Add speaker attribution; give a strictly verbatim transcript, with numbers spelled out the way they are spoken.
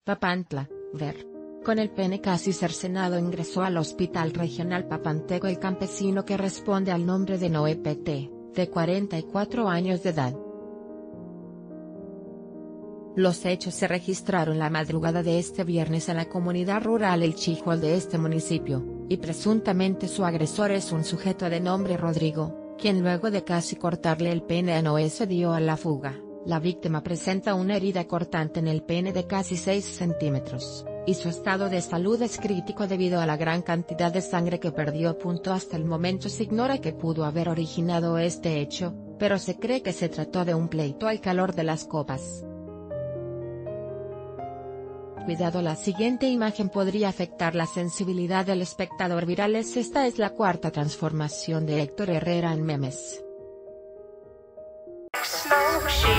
Speaker 1: Papantla, ver. Con el pene casi cercenado ingresó al Hospital Regional Papantego el campesino que responde al nombre de Noé P T, de cuarenta y cuatro años de edad. Los hechos se registraron la madrugada de este viernes en la comunidad rural El Chijol de este municipio, y presuntamente su agresor es un sujeto de nombre Rodrigo, quien luego de casi cortarle el pene a Noé se dio a la fuga. La víctima presenta una herida cortante en el pene de casi seis centímetros, y su estado de salud es crítico debido a la gran cantidad de sangre que perdió. Hasta el momento se ignora qué pudo haber originado este hecho, pero se cree que se trató de un pleito al calor de las copas. Cuidado, la siguiente imagen podría afectar la sensibilidad del espectador. Virales. Esta es la cuarta transformación de Héctor Herrera en memes.